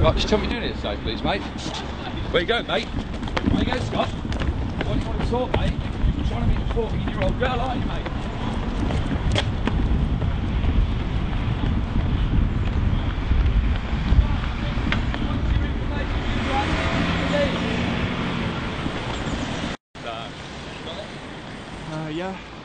Right, just tell me you're doing it today, please, mate. Where you going, mate? Where you going, Scott? What do you want to talk, mate? You're trying to meet a 14-year-old girl, aren't you, mate? Yeah.